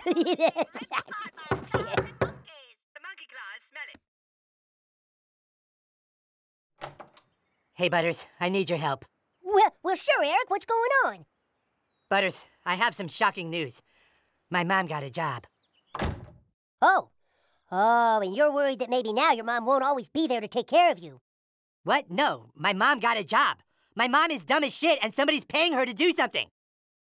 Hey, Butters, I need your help. Well, sure, Eric. What's going on? Butters, I have some shocking news. My mom got a job. Oh, and you're worried that maybe now your mom won't always be there to take care of you. What? No, my mom got a job. My mom is dumb as shit and somebody's paying her to do something.